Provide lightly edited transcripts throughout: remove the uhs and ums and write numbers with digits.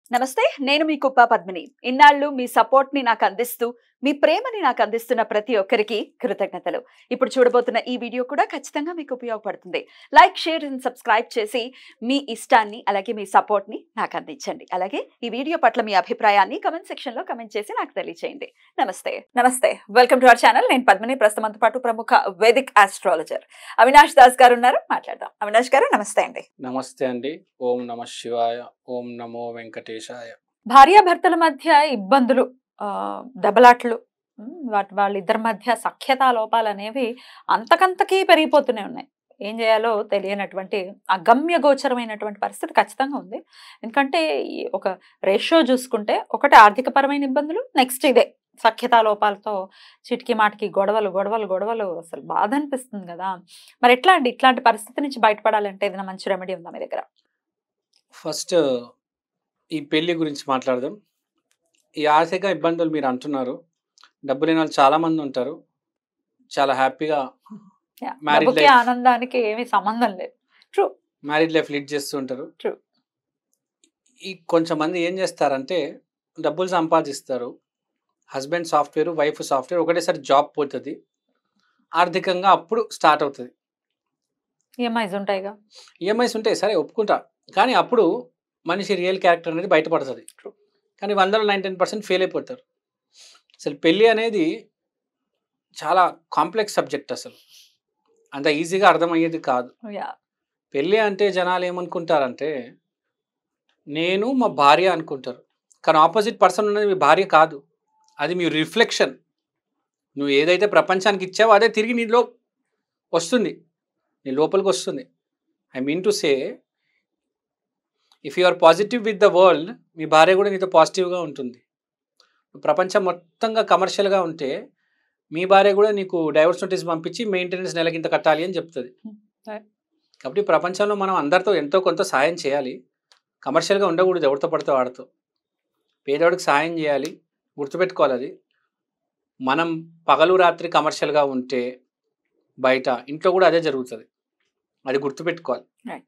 నమస్తే, నేను మీ కుప్ప పద్మిని. ఇన్నాళ్ళు మీ సపోర్ట్ ని నాకు అందిస్తూ, మీ ప్రేమని నాకు అందిస్తున్న ప్రతి ఒక్కరికి కృతజ్ఞతలు. ఇప్పుడు చూడబోతున్న ఈ వీడియో కూడా ఖచ్చితంగా మీకు ఉపయోగపడుతుంది. లైక్, షేర్ అండ్ సబ్స్క్రైబ్ చేసి మీ ఇష్టాన్ని అలాగే మీ సపోర్ట్ ని నాకు అందించండి. అలాగే ఈ వీడియో పట్ల మీ అభిప్రాయాన్ని కమెంట్ సెక్షన్ లో కమెంట్ చేసి నాకు తెలియజేయండి. నమస్తే. Welcome to our channel. నేను పద్మిని. ప్రస్తుతంతో పాటు ప్రముఖ వేదిక్ ఆస్ట్రాలజర్ అవినాష్ దాస్ గారు ఉన్నారు. మాట్లాడదాం. అవినాష్ గారు నమస్తే అండి. నమస్తే అండి. ఓం నమ శివాయ. ఓం నమో వెంకటేశాయ. భార్యాభర్తల మధ్య ఇబ్బందులు, దెబ్బలాట్లు, వాళ్ళిద్దరి మధ్య సఖ్యతా లోపాలు అనేవి అంతకంతకీ పెరిగిపోతూనే ఉన్నాయి. ఏం చేయాలో తెలియనటువంటి అగమ్య గోచరమైనటువంటి పరిస్థితి ఖచ్చితంగా ఉంది. ఎందుకంటే ఒక రేషియో చూసుకుంటే ఒకటి ఆర్థికపరమైన ఇబ్బందులు, నెక్స్ట్ ఇదే సఖ్యతా లోపాలతో చిటికి మాటికి గొడవలు అసలు బాధ అనిపిస్తుంది కదా. మరి ఎట్లా అండి ఇట్లాంటి పరిస్థితి నుంచి బయటపడాలంటే ఏదైనా మంచి రెమెడీ ఉందా మీ దగ్గర? ఫస్ట్ ఈ పెళ్లి గురించి మాట్లాడదాం. ఈ ఆర్థిక ఇబ్బందులు మీరు అంటున్నారు. డబ్బు లేని వాళ్ళు చాలా మంది ఉంటారు. చాలా హ్యాపీగా ఆనందానికి ఏమీ సంబంధం లేదు. ట్రూ. మ్యారీడ్ లైఫ్ లీడ్ చేస్తూ ఉంటారు. ట్రూ. ఈ కొంచెం మంది ఏం చేస్తారంటే డబ్బులు సంపాదిస్తారు. హస్బెండ్ సాఫ్ట్వేర్, వైఫ్ సాఫ్ట్వేర్, ఒకటేసారి జాబ్ పోతుంది. ఆర్థికంగా అప్పుడు స్టార్ట్ అవుతుంది. ఈఎంఐస్ ఉంటాయిగా. ఈఎంఐస్ ఉంటాయి, సరే ఒప్పుకుంటా. కానీ అప్పుడు మనిషి రియల్ క్యారెక్టర్ అనేది బయటపడుతుంది. కానీ 100% ఫెయిల్ అయిపోతారు. అసలు పెళ్ళి అనేది చాలా కాంప్లెక్స్ సబ్జెక్ట్. అసలు అంత ఈజీగా అర్థమయ్యేది కాదు. పెళ్ళి అంటే జనాలు ఏమనుకుంటారంటే నేను మా భార్య అనుకుంటారు. కానీ ఆపోజిట్ పర్సన్ ఉన్నది మీ భార్య కాదు, అది మీ రిఫ్లెక్షన్. నువ్వు ఏదైతే ప్రపంచానికి ఇచ్చావో అదే తిరిగి నీలో వస్తుంది, నీ లోపలికి వస్తుంది. I mean to say, if you are positive with the world, మీ భార్య కూడా నీతో పాజిటివ్గా ఉంటుంది. ప్రపంచం మొత్తంగా కమర్షియల్గా ఉంటే మీ భార్య కూడా నీకు డైవర్స్ నోటీస్ పంపించి మెయింటెనెన్స్ నెలకింత కట్టాలి అని చెప్తుంది. కాబట్టి ప్రపంచంలో మనం అందరితో ఎంతో కొంత సాయం చేయాలి. కమర్షియల్గా ఉండకూడదు. ఎవరితో పడితే వాడితో. పేదవాడికి సాయం చేయాలి. గుర్తుపెట్టుకోవాలి. అది మనం పగలు రాత్రి కమర్షియల్గా ఉంటే బయట ఇంట్లో కూడా అదే జరుగుతుంది. అది గుర్తుపెట్టుకోవాలి.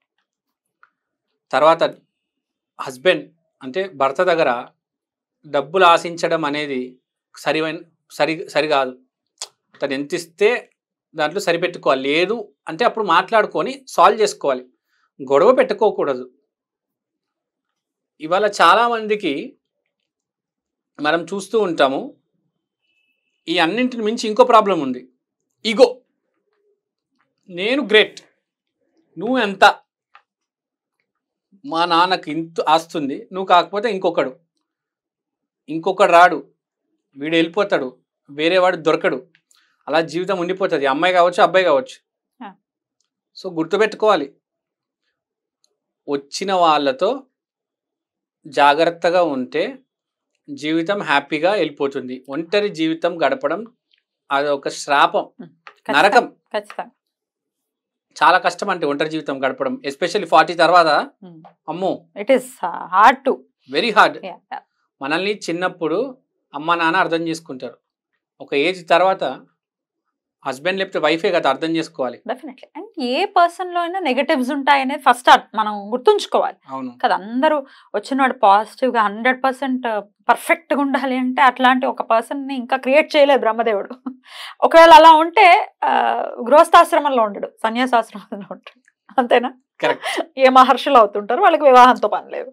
తర్వాత హస్బెండ్ అంటే భర్త దగ్గర డబ్బులు ఆశించడం అనేది సరికాదు. తను ఎంత ఇస్తే దాంట్లో సరిపెట్టుకోవాలి. లేదు అంటే అప్పుడు మాట్లాడుకొని సాల్వ్ చేసుకోవాలి, గొడవ పెట్టుకోకూడదు. ఇవాళ చాలామందికి మనం చూస్తూ ఉంటాము, ఈ అన్నింటిని మించి ఇంకో ప్రాబ్లం ఉంది, ఈగో. నేను గ్రేట్, నువ్వు ఎంత, మా నాన్నకి ఇంత ఆస్తుంది, నువ్వు కాకపోతే ఇంకొకడు రాడు, వీడు వెళ్ళిపోతాడు, వేరేవాడు దొరకడు, అలా జీవితం ఉండిపోతుంది. అమ్మాయి కావచ్చు, అబ్బాయి కావచ్చు. సో గుర్తుపెట్టుకోవాలి, వచ్చిన వాళ్ళతో జాగ్రత్తగా ఉంటే జీవితం హ్యాపీగా వెళ్ళిపోతుంది. ఒంటరి జీవితం గడపడం అది ఒక శ్రాపం, నరకం. చాలా కష్టం అంటే ఒంటరి జీవితం గడపడం, ఎస్పెషల్లీ 40 తర్వాత. అమ్మో, it is hard to, very hard. మనల్ని చిన్నప్పుడు అమ్మ నాన్న అర్థం చేసుకుంటారు. ఒక ఏజ్ తర్వాత హస్బెండ్ లేకపోతే వైఫే కదా అర్థం చేసుకోవాలి. డెఫినెట్లీ. అండ్ ఏ పర్సన్ లో అయినా నెగటివ్స్ ఉంటాయనేది ఫస్ట్ మనం గుర్తుంచుకోవాలి. అవును కదా. అందరూ వచ్చినవాడు పాజిటివ్ గా 100% పర్ఫెక్ట్ గా ఉండాలి అంటే అట్లాంటి ఒక పర్సన్ ని ఇంకా క్రియేట్ చేయలేదు బ్రహ్మదేవుడు. ఒకవేళ అలా ఉంటే గృహస్థాశ్రమంలో ఉండడు, సన్యాసాశ్రమంలో ఉంటాడు. అంతేనా? కరెక్ట్. ఏ మహర్షులు అవుతుంటారు, వాళ్ళకి వివాహంతో పని లేదు.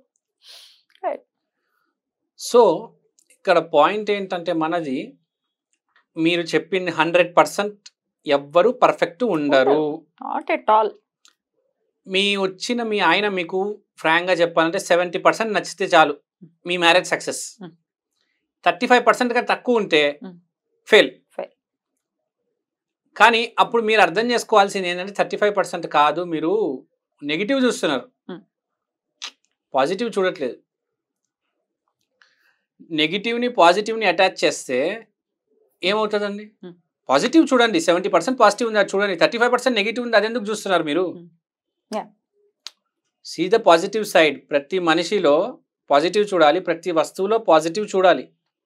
సో ఇక్కడ పాయింట్ ఏంటంటే మనది, మీరు చెప్పింది 100% ఎవ్వరు పర్ఫెక్ట్ ఉండరు. Not at all. మీ ఆయన మీకు ఫ్రాంక్గా చెప్పాలంటే 70% నచ్చితే చాలు, మీ మ్యారేజ్ సక్సెస్. 35% కన్నా తక్కువ ఉంటే ఫెయిల్. కానీ అప్పుడు మీరు అర్థం చేసుకోవాల్సింది ఏంటంటే 35% కాదు, మీరు నెగిటివ్ చూస్తున్నారు, పాజిటివ్ చూడట్లేదు. నెగిటివ్ని పాజిటివ్ని అటాచ్ చేస్తే ఏమవుతుందండి? పాజిటివ్ చూడండి, 70% పాజిటివ్ ఉంది అది చూడండి, 35% నెగిటివ్ ఉంది అది ఎందుకు చూస్తున్నారు మీరు? See the positive side. ప్రతి మనిషిలో పాజిటివ్ చూడాలి, ప్రతి వస్తువులో పాజిటివ్ చూడాలి.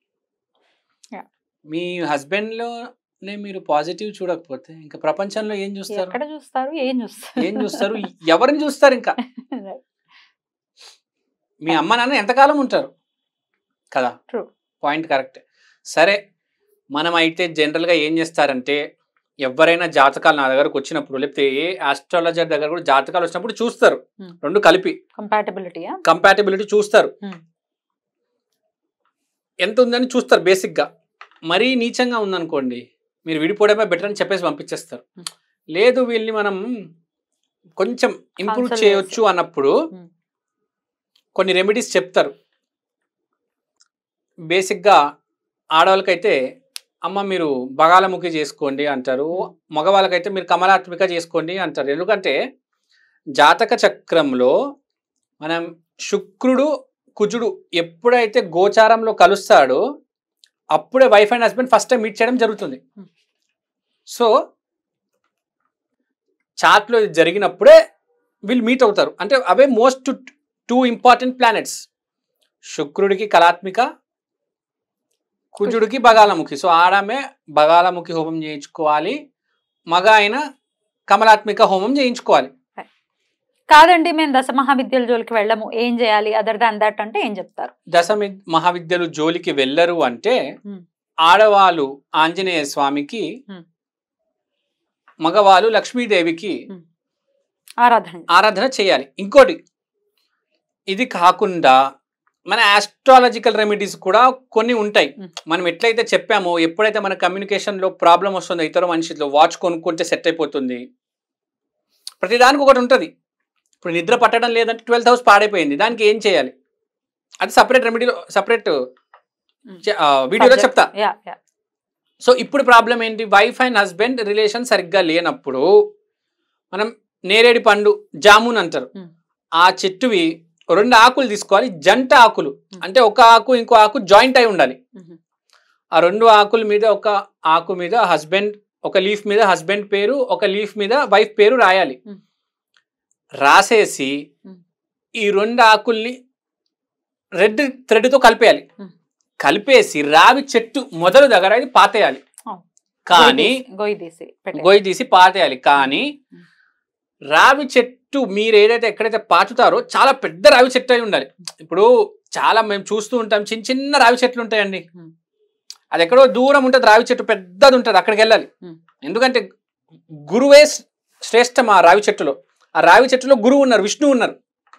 మీ హస్బెండ్లోనే మీరు పాజిటివ్ చూడకపోతే ఇంకా ప్రపంచంలో ఏం చూస్తారు? ఏం చూస్తారు? ఎవరిని చూస్తారు? ఇంకా మీ అమ్మ నాన్న ఎంతకాలం ఉంటారు కదా. True. Point correct. సరే, మనం అయితే జనరల్గా ఏం చేస్తారంటే ఎవరైనా జాతకాలు నా దగ్గరకు వచ్చినప్పుడు, లేకపోతే ఏ ఆస్ట్రాలజర్ దగ్గర కూడా జాతకాలు వచ్చినప్పుడు చూస్తారు, రెండు కలిపి కంపాటబిలిటీ చూస్తారు, ఎంత ఉందని చూస్తారు బేసిక్గా. మరీ నీచంగా ఉందనుకోండి, మీరు విడిపోవడమే బెటర్ అని చెప్పేసి పంపించేస్తారు. లేదు వీళ్ళని మనం కొంచెం ఇంప్రూవ్ చేయొచ్చు అన్నప్పుడు కొన్ని రెమెడీస్ చెప్తారు. బేసిక్గా ఆడవాళ్ళకైతే అమ్మ మీరు బగాలముఖి చేసుకోండి అంటారు, మగవాళ్ళకైతే మీరు కమలాత్మిక చేసుకోండి అంటారు. ఎందుకంటే జాతక చక్రంలో మనం శుక్రుడు కుజుడు ఎప్పుడైతే గోచారంలో కలుస్తాడో అప్పుడే wife and husband first time meet చేయడం జరుగుతుంది. సో చార్ట్లో జరిగినప్పుడే వీళ్ళు మీట్ అవుతారు. అంటే అవే మోస్ట్ 2 ఇంపార్టెంట్ ప్లానెట్స్, శుక్రుడికి కళాత్మిక, కుజుడికి బగాలముఖి. సో ఆడమే బగాలముఖి హోమం చేయించుకోవాలి, మగ అయిన కమలాత్మిక హోమం చేయించుకోవాలి. కాదండి మేము దశ మహావిద్యల జోలికి వెళ్ళము, ఏం చేయాలి అదర్ దాన్ దట్ అంటే ఏం చెప్తారు? దశ మహావిద్యలు జోలికి వెళ్ళరు అంటే ఆడవాళ్ళు ఆంజనేయ స్వామికి, మగవాళ్ళు లక్ష్మీదేవికి ఆరాధన చేయాలి. ఇంకోటి, ఇది కాకుండా మన ఆస్ట్రాలజికల్ రెమెడీస్ కూడా కొన్ని ఉంటాయి. మనం ఎట్లయితే చెప్పామో, ఎప్పుడైతే మన కమ్యూనికేషన్లో ప్రాబ్లం వస్తుందో ఇతర మనుషులతో, వాచ్ కొనుక్కుంటే సెట్ అయిపోతుంది, ప్రతిదానికి ఒకటి ఉంటుంది. ఇప్పుడు నిద్ర పట్టడం లేదంటే 12th హౌస్ పాడైపోయింది, దానికి ఏం చేయాలి అది సపరేట్ రెమెడీలో సపరేట్ వీడియోలో చెప్తా. సో ఇప్పుడు ప్రాబ్లం ఏంటి, వైఫ్ అండ్ హస్బెండ్ రిలేషన్ సరిగ్గా లేనప్పుడు మనం నేరేడి పండు జామున్ అంటారు, ఆ చెట్టువి 2 ఆకులు తీసుకోవాలి, జంట ఆకులు అంటే ఒక ఆకు ఇంకో ఆకు జాయింట్ అయి ఉండాలి. ఆ 2 ఆకుల మీద ఒక ఆకు మీద హస్బెండ్, ఒక లీఫ్ మీద హస్బెండ్ పేరు, ఒక లీఫ్ మీద వైఫ్ పేరు రాయాలి. రాసేసి ఈ 2 ఆకుల్ని రెడ్ థ్రెడ్తో కలిపేయాలి. కలిపేసి రావి చెట్టు మొదలు దగ్గర అది పాతేయాలి. కానీ గొయ్యి తీసి పాతేయాలి. కానీ రావి చెట్టు మీరు ఏదైతే ఎక్కడైతే పాతుతారో చాలా పెద్ద రావి చెట్టు అయి ఉండాలి. ఇప్పుడు చాలా మేము చూస్తూ ఉంటాం, చిన్న చిన్న రావి చెట్లు ఉంటాయండి, అది ఎక్కడో దూరం ఉంటుంది రావి చెట్టు, పెద్దది ఉంటుంది, అక్కడికి వెళ్ళాలి. ఎందుకంటే గురువే శ్రేష్టం ఆ రావి చెట్టులో. ఆ రావి చెట్టులో గురువు ఉన్నారు, విష్ణువు ఉన్నారు.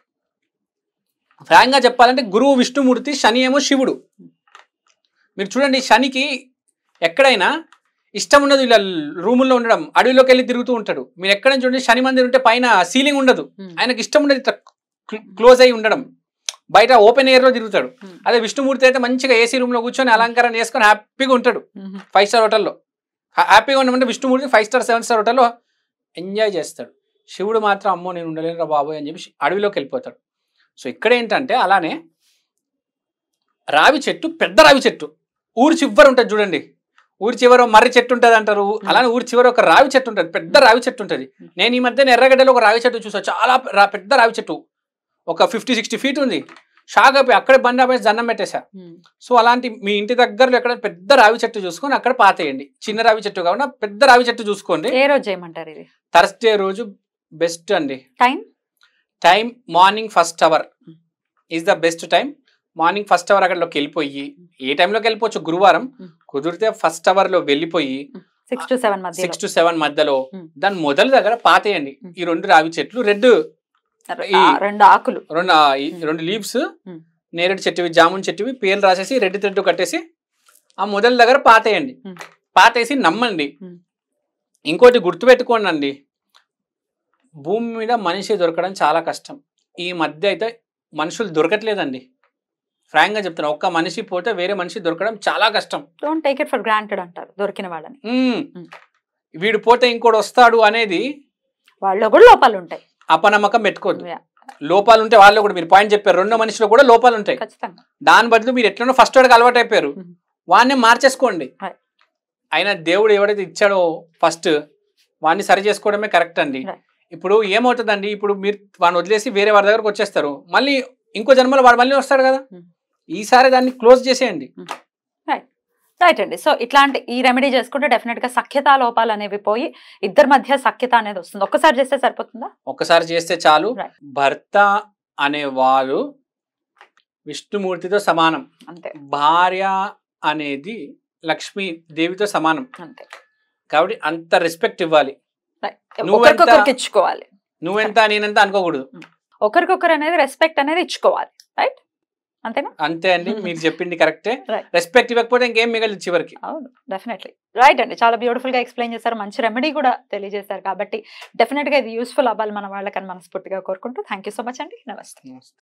ఫ్రాంక్గా చెప్పాలంటే గురువు విష్ణుమూర్తి, శని ఏమో శివుడు. మీరు చూడండి, శనికి ఎక్కడైనా ఇష్టం ఉండదు ఇలా రూముల్లో ఉండడం, అడవిలోకి వెళ్ళి తిరుగుతూ ఉంటాడు. మీరు ఎక్కడ చూడండి శని మందిర్ ఉంటే పైన సీలింగ్ ఉండదు, ఆయనకి ఇష్టం ఉండదు ఇట్లా క్లోజ్ అయి ఉండడం, బయట ఓపెన్ ఎయిర్లో తిరుగుతాడు. అదే విష్ణుమూర్తి అయితే మంచిగా ఏసీ రూమ్లో కూర్చొని అలంకరణ చేసుకొని హ్యాపీగా ఉంటాడు 5 స్టార్ హోటల్లో. హ్యాపీగా ఉండమంటే విష్ణుమూర్తి 5 స్టార్ 7 స్టార్ హోటల్లో ఎంజాయ్ చేస్తాడు. శివుడు మాత్రం అమ్మో నేను ఉండలేనురా బాబోయ్ అని చెప్పి అడవిలోకి వెళ్ళిపోతాడు. సో ఇక్కడ ఏంటంటే అలానే రావి చెట్టు, పెద్ద రావి చెట్టు, ఊరి చివర ఉంటుంది చూడండి, ఊరి చివర మర్రి చెట్టు ఉంటుంది అంటారు, అలానే ఊరి చివర ఒక రావి చెట్టు ఉంటుంది, పెద్ద రావి చెట్టు ఉంటుంది. నేను ఈ మధ్యన ఎర్రగడ్డలో ఒక రావి చెట్టు చూసాను, చాలా పెద్ద రావి చెట్టు, ఒక 50-60 ఫీట్ ఉంది. షాక్ అయిపోయి అక్కడే బండి ఆపేసి దండం పెట్టేశా. సో అలాంటి మీ ఇంటి దగ్గరలో ఎక్కడ పెద్ద రావి చెట్టు చూసుకొని అక్కడ పాతేయండి. చిన్న రావి చెట్టు కాకుండా పెద్ద రావి చెట్టు చూసుకోండి. ఏ రోజు చేయమంటారు ఇది? థర్స్డే రోజు బెస్ట్ అండి. Time morning 1st hour is the best time. Morning 1st hour అక్కడలోకి వెళ్ళిపోయి, ఏ టైంలోకి వెళ్ళిపోవచ్చు, గురువారం కుదిరితే 1st అవర్లో వెళ్ళిపోయి 6 to 7 మధ్యలో దాని మొదల దగ్గర పాతేయండి ఈ 2 రావి చెట్లు. రెడ్ 2 ఆకులు, 2 లీవ్స్, నేరేడు చెట్టువి, జామున్ చెట్టువి పేర్లు రాసేసి రెడ్ థ్రెడ్ కట్టేసి ఆ మొదల దగ్గర పాతేయండి. పాతేసి నమ్మండి. ఇంకోటి గుర్తుపెట్టుకోండి అండి, భూమి మీద మనిషి దొరకడం చాలా కష్టం. ఈ మధ్య అయితే మనుషులు దొరకట్లేదండి, ఫ్రాంక్గా చెప్తున్నా. ఒక్క మనిషి పోతే వేరే మనిషి దొరకడం చాలా కష్టం. Don't take it for granted అంటారు దొరికిన వాళ్ళని. వీడు పోతే ఇంకోటి వస్తాడు అనేది వాళ్ళలో కూడా లోపాలు ఉంటాయి, అపనమ్మకం పెట్టుకోవద్దు. లోపాలు ఉంటే వాళ్ళు కూడా, మీరు పాయింట్ చెప్పారు, 2 మనిషిలో కూడా లోపాలు ఉంటాయి. దాని బదులు మీరు ఎట్లనో ఫస్ట్ వాడికి అలవాటు అయిపోయారు, వాడిని మార్చేసుకోండి. అయినా దేవుడు ఎవడైతే ఇచ్చాడో ఫస్ట్ వాడిని సరి చేసుకోవడమే కరెక్ట్ అండి. ఇప్పుడు ఏమవుతుందండి, ఇప్పుడు మీరు వాడిని వదిలేసి వేరే వాడి దగ్గరకు వచ్చేస్తారు, మళ్ళీ ఇంకో జన్మలో వాడు మళ్ళీ వస్తాడు కదా, ఈసారి దాన్ని క్లోజ్ చేసేయండి. రైట్ అండి. సో ఇట్లాంటి ఈ రెమెడీ చేసుకుంటే డెఫినెట్ గా సఖ్యతా లోపాలు అనేవి పోయి ఇద్దరి మధ్య సఖ్యత అనేది వస్తుంది. ఒక్కసారి చేస్తే సరిపోతుందా? ఒక్కసారి చేస్తే చాలు. భర్త అనేవారు విష్ణుమూర్తితో సమానం. అంతే భార్య అనేది లక్ష్మీ దేవితో సమానం. అంతే కాబట్టి అంత రెస్పెక్ట్ ఇవ్వాలి. ఒకరికొకరికి ఇచ్చుకోవాలి. నువ్వెంత నేనెంత అనుకోకూడదు. ఒకరికొకరు అనేది రెస్పెక్ట్ అనేది ఇచ్చుకోవాలి. రైట్, అంతేనా? అంతే అండి, మీరు చెప్పింది కరెక్టే. Right. రెస్పెక్ట్ ఇవ్వకపోతే ఇంకేం మిగలదు చివరికి. అవును, డెఫినెట్లీ రైట్ అండి. చాలా బ్యూటిఫుల్ గా ఎక్స్ప్లెయిన్ చేశారు, మంచి రెమెడీ కూడా తెలియజేశారు. కాబట్టి డెఫినెట్ గా ఇది యూస్ఫుల్ అవ్వాలి మన వాళ్ళకని మనస్ఫూర్తిగా కోరుకుంటూ థ్యాంక్ యూ సో మచ్ అండి. నమస్తే.